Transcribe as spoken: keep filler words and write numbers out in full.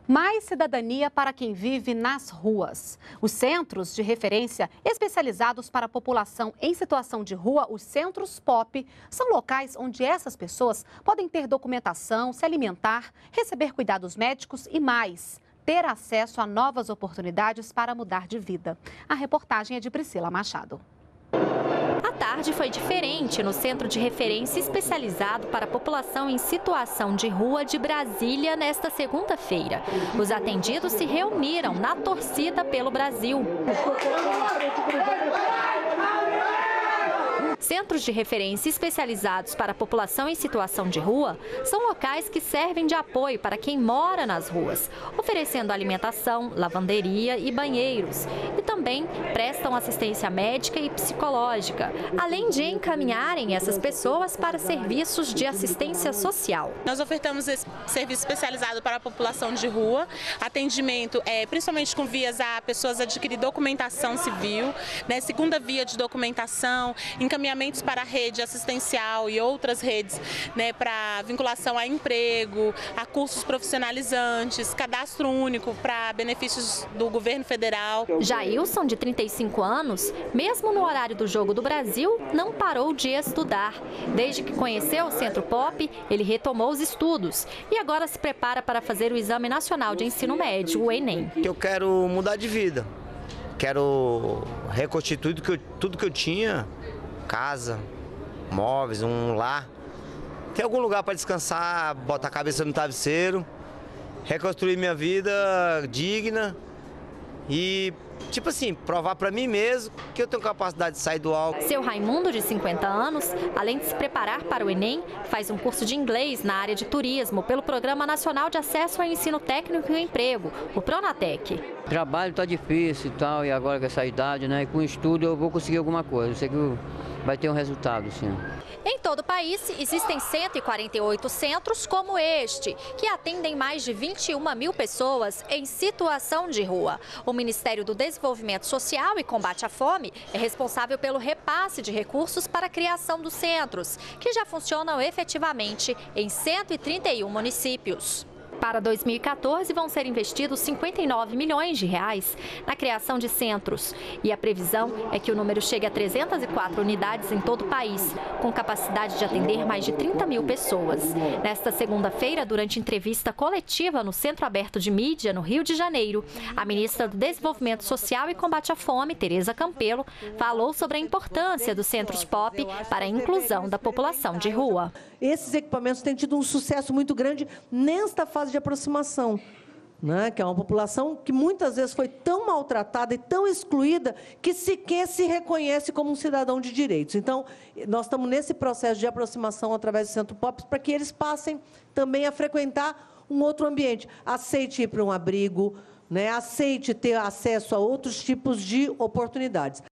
Mais cidadania para quem vive nas ruas. Os centros de referência especializados para a população em situação de rua, os centros P O P, são locais onde essas pessoas podem ter documentação, se alimentar, receber cuidados médicos e mais, ter acesso a novas oportunidades para mudar de vida. A reportagem é de Priscila Machado. A tarde foi diferente no Centro de Referência Especializado para a População em Situação de Rua de Brasília nesta segunda-feira. Os atendidos se reuniram na torcida pelo Brasil. Centros de referência especializados para a população em situação de rua são locais que servem de apoio para quem mora nas ruas, oferecendo alimentação, lavanderia e banheiros. E também prestam assistência médica e psicológica, além de encaminharem essas pessoas para serviços de assistência social. Nós ofertamos esse serviço especializado para a população de rua, atendimento é, principalmente com vias a pessoas adquirir documentação civil, né, segunda via de documentação, encaminhamento para a rede assistencial e outras redes, né, para vinculação a emprego, a cursos profissionalizantes, cadastro único para benefícios do governo federal. Jailson, de trinta e cinco anos, mesmo no horário do Jogo do Brasil, não parou de estudar. Desde que conheceu o Centro P O P, ele retomou os estudos e agora se prepara para fazer o Exame Nacional de Ensino Médio, o Enem. Eu quero mudar de vida, quero reconstituir tudo que eu, tudo que eu tinha. Casa, móveis, um lar, ter algum lugar para descansar, botar a cabeça no travesseiro, reconstruir minha vida digna e, tipo assim, provar para mim mesmo que eu tenho capacidade de sair do álcool. Seu Raimundo, de cinquenta anos, além de se preparar para o Enem, faz um curso de inglês na área de turismo pelo Programa Nacional de Acesso ao Ensino Técnico e Emprego, o Pronatec. O trabalho está difícil e tal, e agora com essa idade, né, e com o estudo eu vou conseguir alguma coisa, eu sei que vai ter um resultado, sim. Em todo o país, existem cento e quarenta e oito centros como este, que atendem mais de vinte e uma mil pessoas em situação de rua. O Ministério do Desenvolvimento Social e Combate à Fome é responsável pelo repasse de recursos para a criação dos centros, que já funcionam efetivamente em cento e trinta e um municípios. Para dois mil e quatorze, vão ser investidos cinquenta e nove milhões de reais na criação de centros. E a previsão é que o número chegue a trezentas e quatro unidades em todo o país, com capacidade de atender mais de trinta mil pessoas. Nesta segunda-feira, durante entrevista coletiva no Centro Aberto de Mídia, no Rio de Janeiro, a ministra do Desenvolvimento Social e Combate à Fome, Tereza Campelo, falou sobre a importância dos centros P O P para a inclusão da população de rua. Esses equipamentos têm tido um sucesso muito grande nesta fase de aproximação, né? Que é uma população que muitas vezes foi tão maltratada e tão excluída que sequer se reconhece como um cidadão de direitos. Então, nós estamos nesse processo de aproximação através do Centro P O P para que eles passem também a frequentar um outro ambiente. Aceite ir para um abrigo, né? Aceite ter acesso a outros tipos de oportunidades.